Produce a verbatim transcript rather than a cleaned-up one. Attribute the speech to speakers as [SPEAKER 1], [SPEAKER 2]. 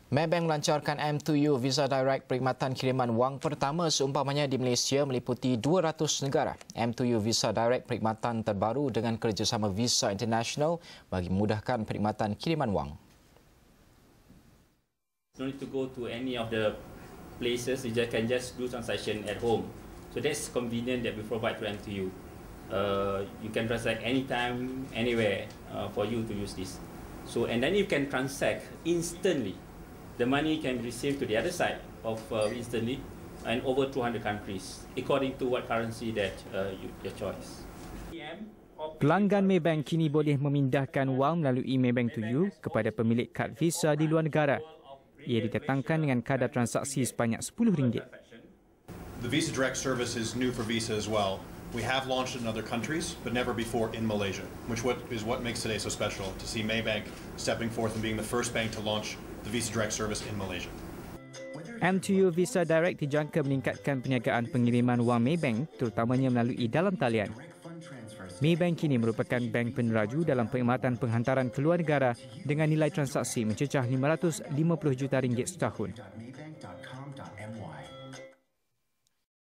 [SPEAKER 1] Maybank melancarkan M dua U Visa Direct perkhidmatan kiriman wang pertama seumpamanya di Malaysia meliputi dua ratus negara. M dua U Visa Direct perkhidmatan terbaru dengan kerjasama Visa International bagi memudahkan perkhidmatan kiriman wang.
[SPEAKER 2] No need to go to any of the places, you just can just do transaction at home. So that's convenient that we provide to M dua U. Uh, you can transact anytime, anywhere uh, for you to use this. So and then you can transact instantly. The money can be received to the other side of uh, instantly and over two hundred countries according to what currency that uh, you, your choice.
[SPEAKER 3] Pelanggan Maybank kini boleh memindahkan wang melalui Maybank dua U kepada pemilik kad Visa di luar negara. Ia didatangkan dengan kadar transaksi sebanyak sepuluh ringgit.
[SPEAKER 4] The Visa Direct service is new for Visa as well. We have launched it in other countries, but never before in Malaysia, which what is what makes today so special, to see Maybank stepping forth and being the first bank to launch the Visa Direct service in Malaysia.
[SPEAKER 3] M dua U Visa Direct dijangka meningkatkan perniagaan pengiriman wang Maybank, terutamanya melalui dalam talian. Maybank kini merupakan bank peneraju dalam perkhidmatan penghantaran keluar negara dengan nilai transaksi mencecah lima ratus lima puluh juta ringgit setahun.